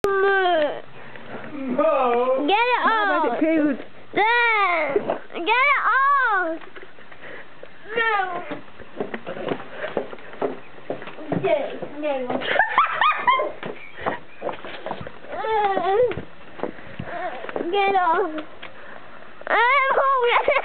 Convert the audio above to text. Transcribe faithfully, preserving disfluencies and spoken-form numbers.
No. Get it How about off. it pooed? Then get it off. No. Okay. There you go. Get off. Oh,